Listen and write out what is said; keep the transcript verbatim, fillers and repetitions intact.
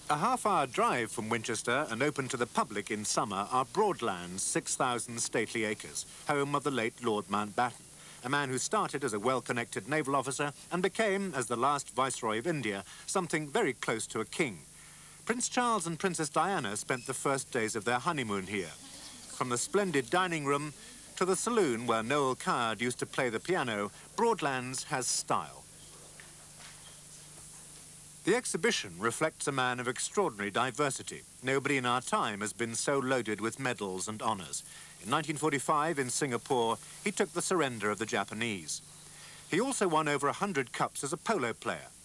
A half-hour drive from Winchester and open to the public in summer are Broadlands, six thousand stately acres, home of the late Lord Mountbatten, a man who started as a well-connected naval officer and became, as the last Viceroy of India, something very close to a king. Prince Charles and Princess Diana spent the first days of their honeymoon here. From the splendid dining room to the saloon where Noel Coward used to play the piano, Broadlands has style. The exhibition reflects a man of extraordinary diversity. Nobody in our time has been so loaded with medals and honours. In nineteen forty-five, in Singapore, he took the surrender of the Japanese. He also won over a hundred cups as a polo player.